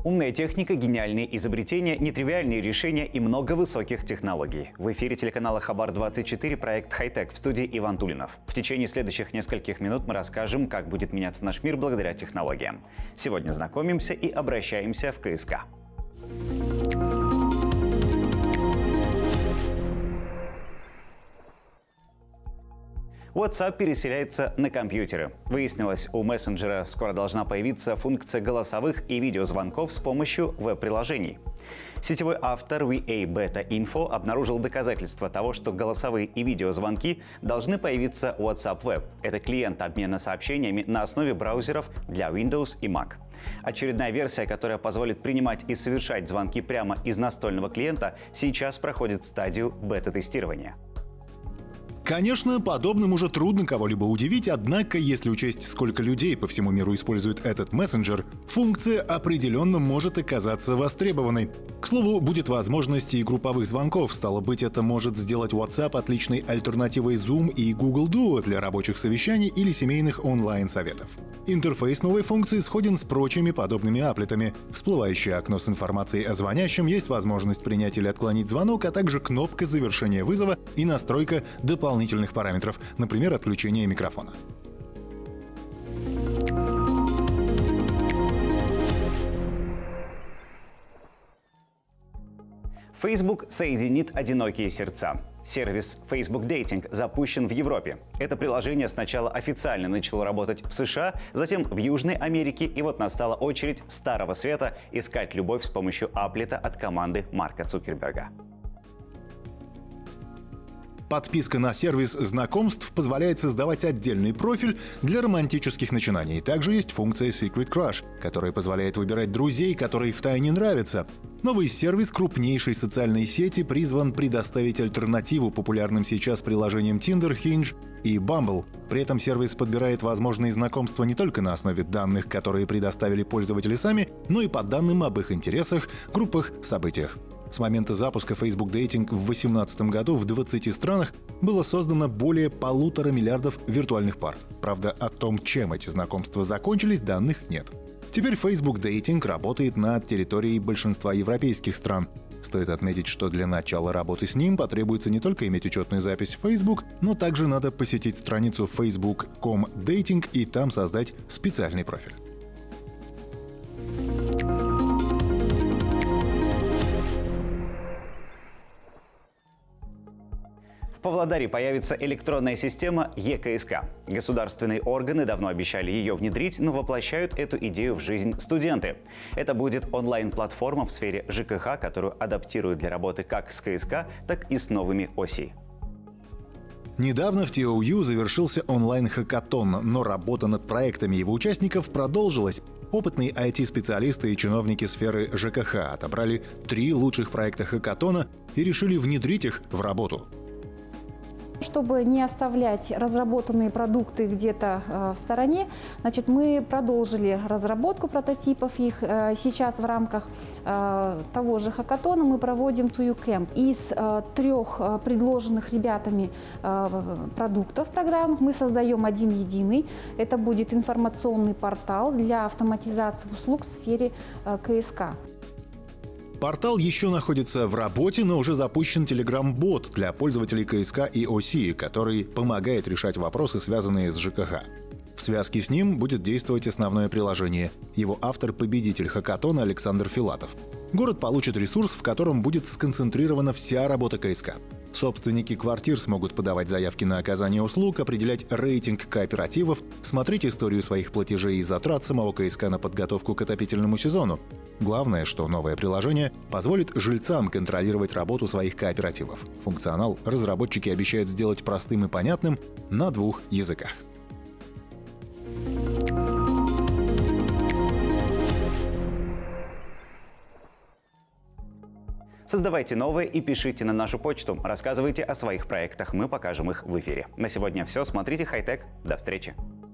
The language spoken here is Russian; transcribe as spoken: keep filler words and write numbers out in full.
Умная техника, гениальные изобретения, нетривиальные решения и много высоких технологий. В эфире телеканала Хабар двадцать четыре проект «Хай-тек», в студии Иван Тулинов. В течение следующих нескольких минут мы расскажем, как будет меняться наш мир благодаря технологиям. Сегодня знакомимся и обращаемся в КСК. WhatsApp переселяется на компьютеры. Выяснилось, у мессенджера скоро должна появиться функция голосовых и видеозвонков с помощью веб-приложений. Сетевой автор ви эй Beta Info обнаружил доказательства того, что голосовые и видеозвонки должны появиться в WhatsApp Web. Это клиент обмена сообщениями на основе браузеров для Windows и Mac. Очередная версия, которая позволит принимать и совершать звонки прямо из настольного клиента, сейчас проходит стадию бета-тестирования. Конечно, подобным уже трудно кого-либо удивить, однако, если учесть, сколько людей по всему миру используют этот мессенджер, функция определенно может оказаться востребованной. К слову, будет возможность и групповых звонков, стало быть, это может сделать WhatsApp отличной альтернативой Zoom и Google Duo для рабочих совещаний или семейных онлайн-советов. Интерфейс новой функции сходен с прочими подобными аплетами. Всплывающее окно с информацией о звонящем, есть возможность принять или отклонить звонок, а также кнопка завершения вызова и настройка дополнительных параметров, например, отключение микрофона. Facebook соединит одинокие сердца. Сервис Facebook Dating запущен в Европе. Это приложение сначала официально начало работать в США, затем в Южной Америке, и вот настала очередь Старого Света искать любовь с помощью аплета от команды Марка Цукерберга. Подписка на сервис знакомств позволяет создавать отдельный профиль для романтических начинаний. Также есть функция Secret Crush, которая позволяет выбирать друзей, которые втайне нравятся. Новый сервис крупнейшей социальной сети призван предоставить альтернативу популярным сейчас приложениям Tinder, Hinge и Bumble. При этом сервис подбирает возможные знакомства не только на основе данных, которые предоставили пользователи сами, но и по данным об их интересах, группах, событиях. С момента запуска Facebook Dating в две тысячи восемнадцатом году в двадцати странах было создано более полутора миллиардов виртуальных пар. Правда, о том, чем эти знакомства закончились, данных нет. Теперь Facebook Dating работает на территории большинства европейских стран. Стоит отметить, что для начала работы с ним потребуется не только иметь учетную запись в Facebook, но также надо посетить страницу facebook точка com точка dating и там создать специальный профиль. В Павлодаре появится электронная система е ка эс ка. Государственные органы давно обещали ее внедрить, но воплощают эту идею в жизнь студенты. Это будет онлайн-платформа в сфере жэ ка ха, которую адаптируют для работы как с ка эс ка, так и с новыми о си. Недавно в тэ о ю завершился онлайн-хакатон, но работа над проектами его участников продолжилась. Опытные ай ти-специалисты и чиновники сферы жэ ка ха отобрали три лучших проекта хакатона и решили внедрить их в работу. Чтобы не оставлять разработанные продукты где-то э, в стороне, значит, мы продолжили разработку прототипов их. Э, сейчас в рамках э, того же хакатона мы проводим ту ю кэмп. Из э, трех э, предложенных ребятами э, продуктов программ мы создаем один единый. Это будет информационный портал для автоматизации услуг в сфере э, ка эс ка. Портал еще находится в работе, но уже запущен Telegram-бот для пользователей ка эс ка и о си, который помогает решать вопросы, связанные с жэ ка ха. В связке с ним будет действовать основное приложение. Его автор — победитель хакатона Александр Филатов. Город получит ресурс, в котором будет сконцентрирована вся работа ка эс ка. Собственники квартир смогут подавать заявки на оказание услуг, определять рейтинг кооперативов, смотреть историю своих платежей и затрат самого ка эс ка на подготовку к отопительному сезону. Главное, что новое приложение позволит жильцам контролировать работу своих кооперативов. Функционал разработчики обещают сделать простым и понятным на двух языках. Создавайте новые и пишите на нашу почту. Рассказывайте о своих проектах, мы покажем их в эфире. На сегодня все. Смотрите Хай-тек. До встречи.